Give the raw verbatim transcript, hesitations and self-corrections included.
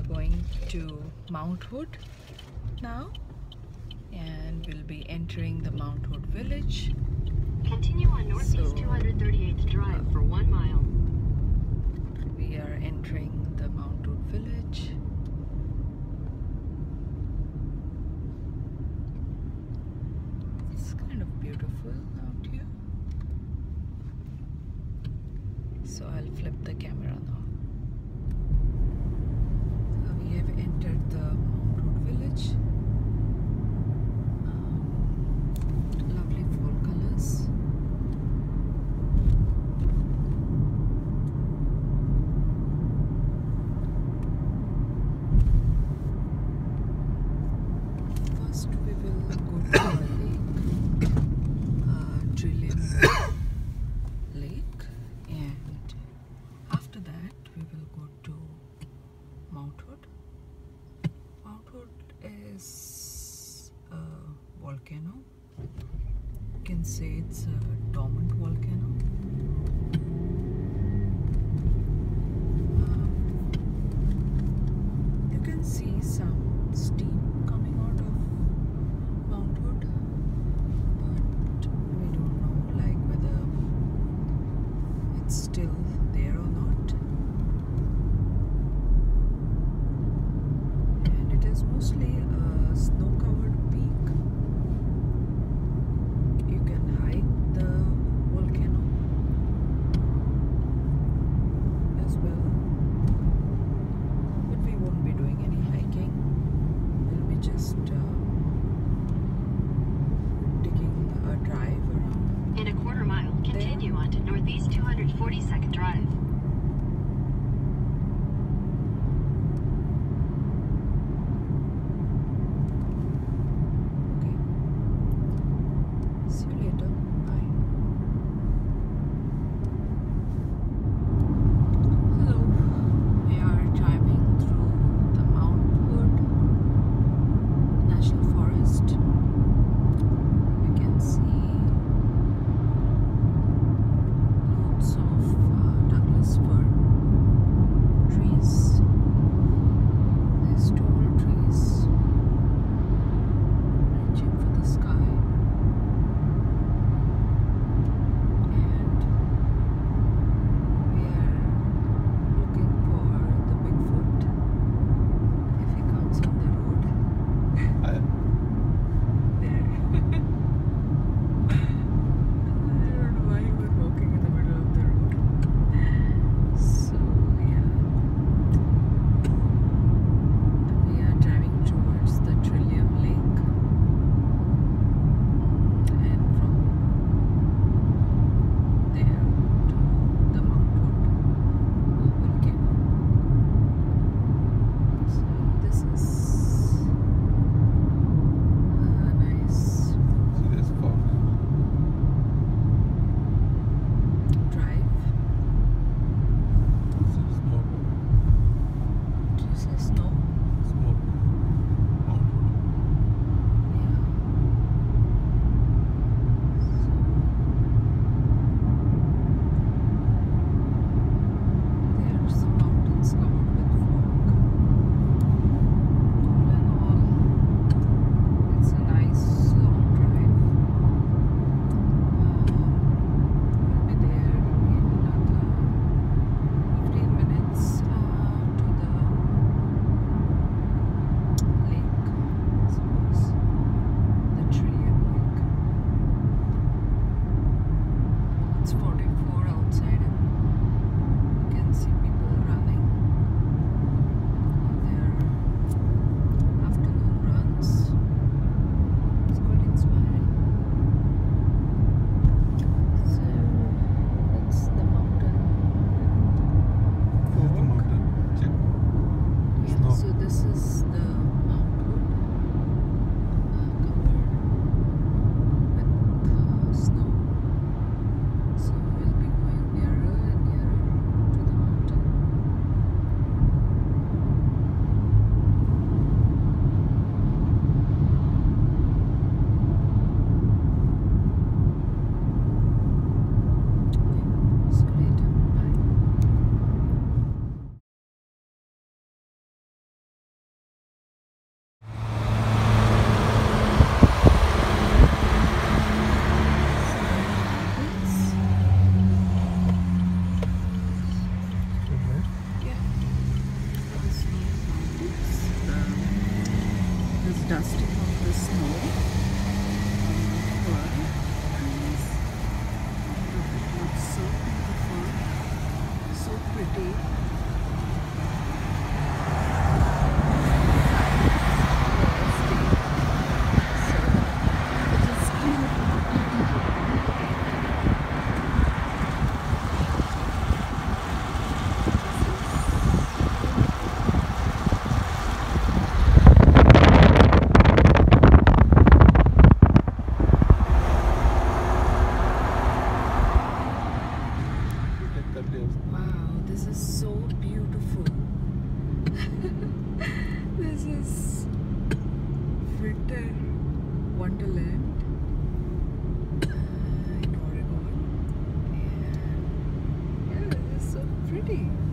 going to Mount Hood now, and we'll be entering the Mount Hood village. Continue on Northeast So, two hundred thirty-eighth Drive for one mile. We are entering the Mount Hood village. It's kind of beautiful out here. So I'll flip the camera now. Uh, we have entered the Mount Hood village. Um, lovely fall colors. First we will go to the lake, uh, Trillium Lake, and after that we will go to Mount Hood. Mount Hood is a volcano. You can say it's a dormant volcano. Um, you can see some steam coming out of Mount Hood, but we don't know like whether it's still there or not. And it is mostly a snow-covered peak. You can hike the volcano. dusting of the snow on the trees. It looks so beautiful, so pretty. Wow, this is so beautiful. This is Winter Wonderland uh, in Oregon. And yeah, this is so pretty.